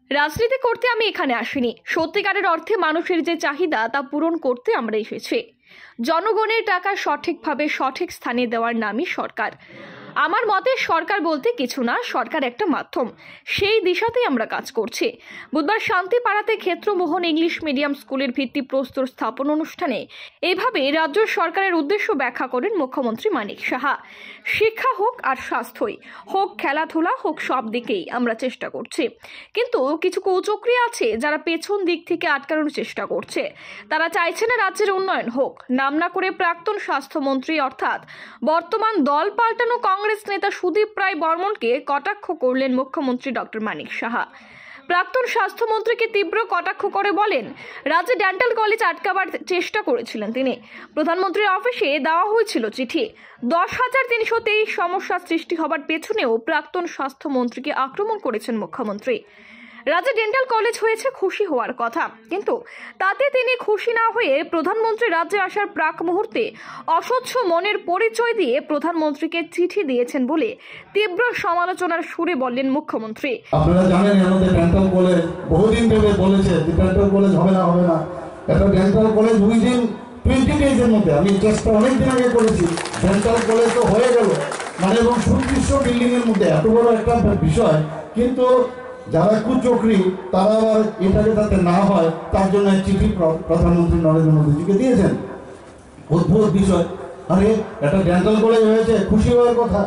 রাজনীতি করতে আমি এখানে আসিনি। সত্যিকারের অর্থে মানুষের যে চাহিদা তা পূরণ করতে আমরা এসেছি। জনগণের টাকা সঠিকভাবে সঠিক স্থানে দেওয়ার নামই সরকার। আমার মতে সরকার বলতে কিছু না, সরকার একটা মাধ্যম। সেই দিশাতেই আমরা কাজ করছি। বুধবার শান্তিপাড়াতে ক্ষেত্রমোহন ইংলিশ মিডিয়াম স্কুলের ভিত্তিপ্রস্তর স্থাপন অনুষ্ঠানে এভাবে রাজ্য সরকারের উদ্দেশ্য ব্যাখ্যা করেন মুখ্যমন্ত্রী মানিক সাহা। শিক্ষা হোক আর স্বাস্থ্যই হোক, খেলাধুলা হোক, সব দিকেই আমরা চেষ্টা করছি। কিন্তু কিছু কুচক্রী আছে যারা পেছন দিক থেকে আটকানোর চেষ্টা করছে। তারা চাইছে না রাজ্যের উন্নয়ন হোক। নাম না করে প্রাক্তন স্বাস্থ্যমন্ত্রী অর্থাৎ বর্তমান দল পাল্টানো কংগ্রেস নেতা সুদীপ রায় বর্মনকে কটাক্ষ করলেন মুখ্যমন্ত্রী ডক্টর মানিক সাহা। প্রাক্তন স্বাস্থ্যমন্ত্রীকে তীব্র কটাক্ষ করে বলেন, রাজ্যে ডেন্টাল কলেজ আটকাবার চেষ্টা করেছিলেন তিনি। প্রধানমন্ত্রীর অফিসে দেওয়া হয়েছিল চিঠি। 10,323 সমস্যা সৃষ্টি হবার পেছনেও প্রাক্তন স্বাস্থ্যমন্ত্রীকে আক্রমণ করেছেন মুখ্যমন্ত্রী। রাজ্যে ডেন্টাল কলেজ হয়েছে, খুশি হওয়ার কথা, কিন্তু তাতে তিনি খুশি না হয়ে প্রধানমন্ত্রী রাজ্যে আসার প্রাক মুহূর্তে অস্বচ্ছ মনের পরিচয় দিয়ে প্রধানমন্ত্রীকে চিঠি দিয়েছেন বলে তীব্র সমালোচনার সুরে বললেন মুখ্যমন্ত্রী। আপনারা জানেন আমাদের ডেন্টাল কলেজ বহুদিন ধরে বলেছে যে ডেন্টাল কলেজ হবে না। একটা ডেন্টাল কলেজ উইদিন 20 ডেজের মধ্যে, আমি চেষ্টা অনেকদিন আগে করেছি, ডেন্টাল কলেজ তো হয়ে গেল, মানে এবং সুদৃশ্য বিল্ডিং এর মধ্যে এত বড় একটা বিষয়। কিন্তু যারা কুচক্রী তারা আবার এটাকে যাতে না হয় তার জন্য চিঠি প্রধানমন্ত্রী নরেন্দ্র মোদীজিকে দিয়েছেন। অদ্ভুত বিষয়। আরে একটা ডেন্টাল কলেজ হয়েছে, খুশি হওয়ার কথা।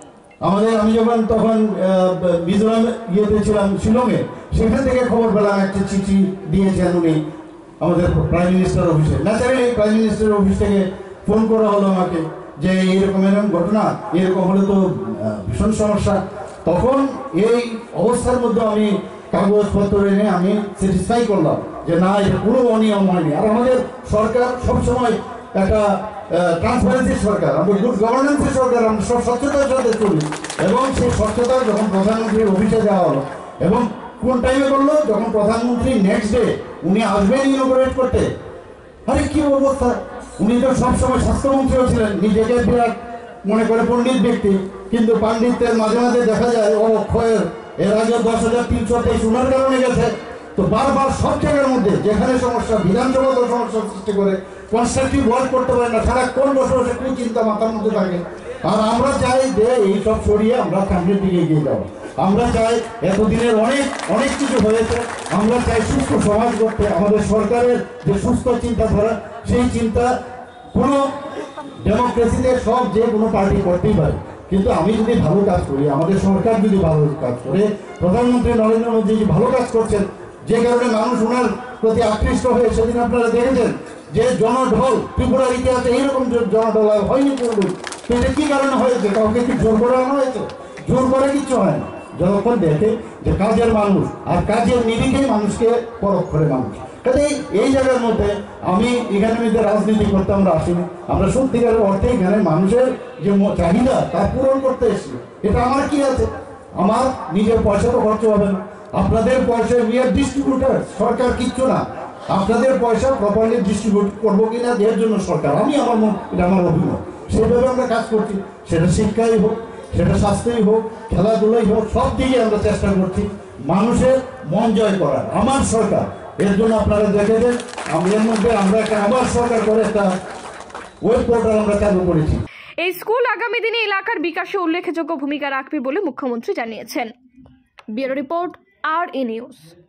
আমি যখন তখন মিজোরাম ইয়েতে ছিলাম, শিলংয়ে, সেখান থেকে খবর পেলাম একটা চিঠি দিয়েছেন উনি আমাদের প্রাইম মিনিস্টার অফিসে। ন্যাচারালি প্রাইম মিনিস্টার অফিস থেকে ফোন করা হলো আমাকে যে এরকম ঘটনা, এরকম হলে তো ভীষণ সমস্যা। তখন এই অবস্থার মধ্যে আমি কাগজপত্র এনে আমি স্যাটিসফাই করলাম যে না, এটা কোনো অনিয়ম হয়নি। আর আমাদের সরকার সবসময় একটা ট্রান্সপারেন্সির সরকার, আমাদের গুড গভর্নেন্সের সরকার, আমরা সব স্বচ্ছতার সাথে চলি। এবং সেই স্বচ্ছতা যখন প্রধানমন্ত্রীর অফিসে দেওয়া হলো, এবং কোন টাইমে করলো, যখন প্রধানমন্ত্রী নেক্সট ডে উনি আসবেন ইনঅপারেট করতে। আরে কি অবস্থা! উনি তো সবসময় স্বাস্থ্যমন্ত্রীও ছিলেন, নিজেকে বিরাট মনে করে পণ্ডিত ব্যক্তি, কিন্তু পাণ্ডিত্যের মাঝে মাঝে দেখা যায় ও ক্ষয়ের। এর আগে 10,323 উনার কারণে গেছে। তো বারবার সব জায়গার মধ্যে যেখানে সমস্যা, বিধানসভাতেও সমস্যা সৃষ্টি করে, কনস্ট্রাকটিভ ওয়ার্ক করতে পারে না, সারাক্ষণ বসে বসে কি চিন্তা মাথার মধ্যে থাকে। আর আমরা চাই যে এইসব সরিয়ে আমরা সামনের দিকে এগিয়ে যাবো। আমরা চাই, এতদিনের অনেক কিছু হয়েছে, আমরা চাই সুস্থ সমাজ করতে। আমাদের সরকারের যে সুস্থ চিন্তাধারা, সেই চিন্তা কোনো ডেমোক্রেসিতে সব যে কোনো পার্টি করতেই পারে, কিন্তু আমি যদি ভালো কাজ করি, আমাদের সরকার যদি ভালো কাজ করে, প্রধানমন্ত্রী নরেন্দ্র মোদী ভালো কাজ করছেন, যে কারণে মানুষ ওনার প্রতি আকৃষ্ট হয়ে, সেদিন আপনারা দেখেছেন যে জনঢল, ত্রিপুরার ইতিহাসে এইরকম জনঢল হয়নি কোনোদিন। তো এটা কি কারণে হয়েছে? কাউকে কি জোর করে আনা হয়েছে? জোর করে কিচ্ছু হয় না। যতক্ষণ দেখে যে কাজের মানুষ, আর কাজের নিরিখেই মানুষকে পরখ করে মানুষ। কাজে এই জায়গার মধ্যে আমি এখানে রাজনীতি করতে আমরা আসিনি। আমরা সত্যিকারের অর্থে এখানে মানুষের যে চাহিদা তা পূরণ করতে এসেছি। এটা আমার কি আছে? আমার নিজের পয়সা তো খরচ হবে না। আপনাদের পয়সা উই আর ডিস্ট্রিবিউটার, সরকার কিচ্ছু না। আপনাদের পয়সা প্রপারলি ডিস্ট্রিবিউট করবো কিনা এর জন্য সরকার, এটা আমার অভিমত। সেইভাবে আমরা কাজ করছি, সেটা শিক্ষাই হোক, সেটা স্বাস্থ্যই হোক, খেলাধুলাই হোক, সব দিকে আমরা চেষ্টা করছি মানুষের মন জয় করার। আমার সরকার, এর জন্য আপনারা দেখেছেন এর মধ্যে আমরা একটা আবার সরকার করে একটা ওয়েব পোর্টাল আমরা চালু করেছি। এই স্কুল আগামী দিনে এলাকার বিকাশে উল্লেখযোগ্য ভূমিকা রাখবে বলে মুখ্যমন্ত্রী জানিয়েছেন। ব্যুরো রিপোর্ট, আর নিউজ।